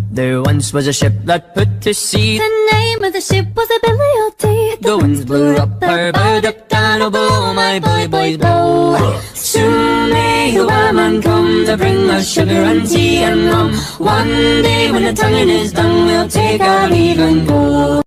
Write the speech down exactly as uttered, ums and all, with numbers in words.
There once was a ship that put to sea. The name of the ship was the Billy O' The winds blew up her bow, up down, oh blow, my bully boys blow. Soon may the whaleman come to bring us sugar and tea and rum. One day when the tonguing is done, we'll take our leave and go.